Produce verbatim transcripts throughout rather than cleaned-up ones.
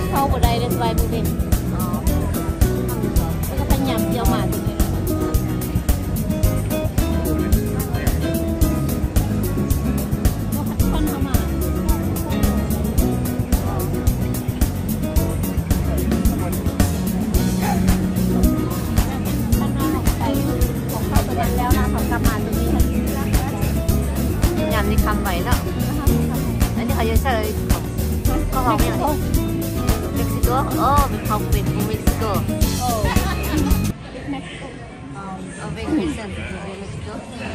เข้าบ่ได้เลยสบายมือเด็กอ๋อแล้วก็พยายามเที่ยวมาตรงนี้ก็พัดคนเข้ามาแล้วนะเขากลับมาตรงนี้ยามนี้คำไหวแล้วอันนี้เขาจะใช้ก็เขาอย่างนี้เม็กซิโกโอ้เป็นเขาเป็นเม็กซิโกโอ้เม็กซิโกเอาเป็นคริสเตียนเป็นเม็กซิโก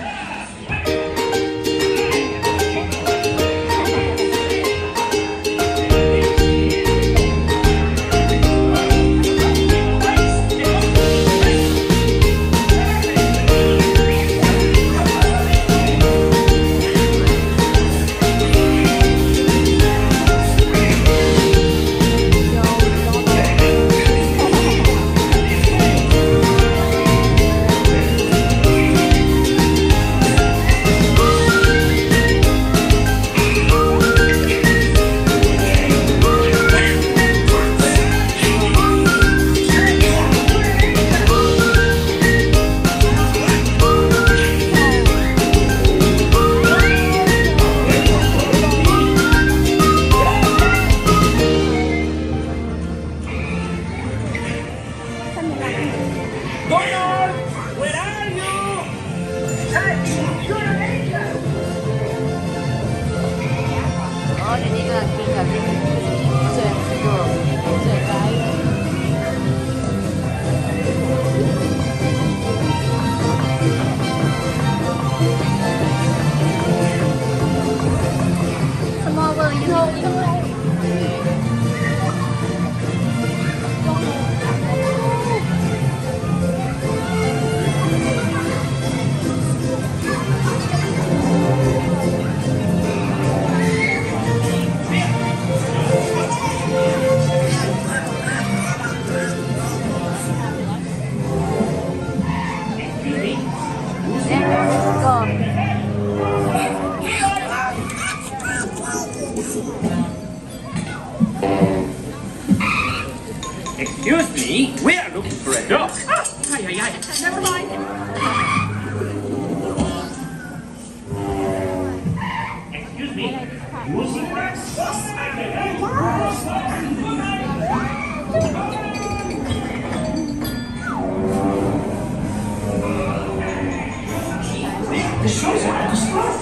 Excuse me, we are looking for a dog. Ah, ay, ay, ay, never mind. Excuse me, music box? The show's about to start.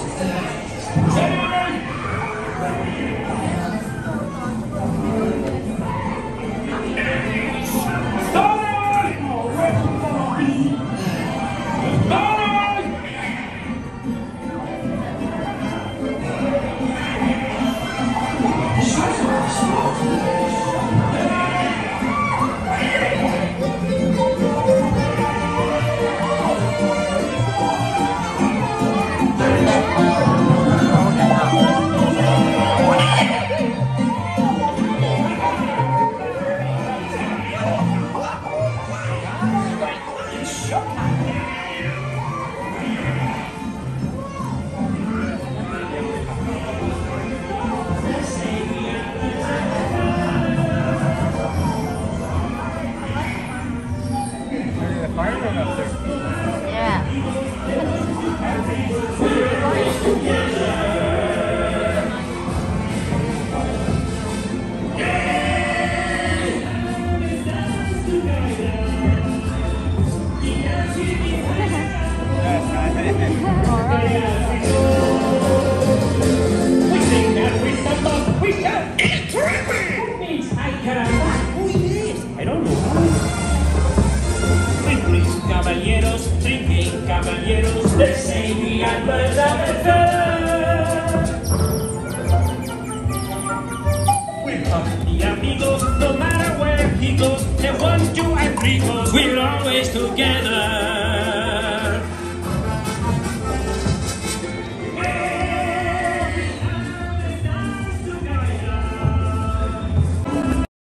Caballeros, drinking caballeros, they say we are birds of a feather. We're company amigos, no matter where he goes, they one, two, and three goes, we're always together.